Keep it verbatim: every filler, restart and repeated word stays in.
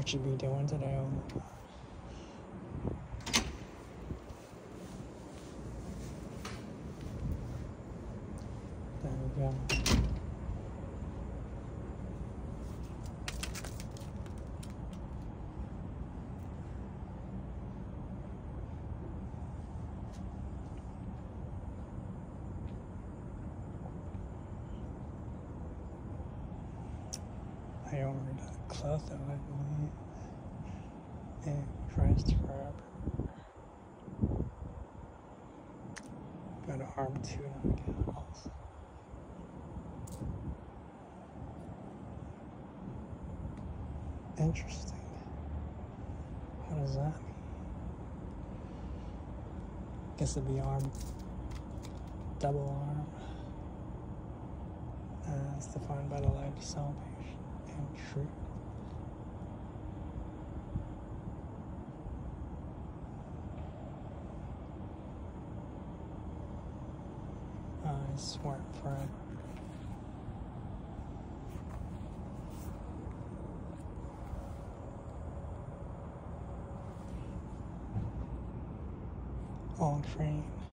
what you be doing today? There we go. I ordered a cloth of it and pressed forever. Got an arm tune on the gals. Interesting. How does that mean? Guess it'd be arm, double arm, as defined by the light of salvation and truth. Eyes weren't forever. On train.